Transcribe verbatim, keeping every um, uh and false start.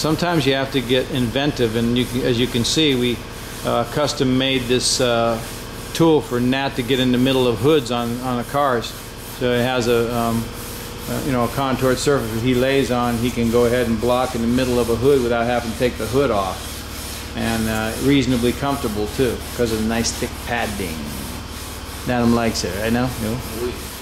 sometimes you have to get inventive, and you can, as you can see, we uh, custom made this uh, tool for Nat to get in the middle of hoods on, on the cars. So it has a, um, uh, you know, a contoured surface that he lays on. He can go ahead and block in the middle of a hood without having to take the hood off. And uh, reasonably comfortable too, because of the nice thick padding. Adam likes it, I know? You know?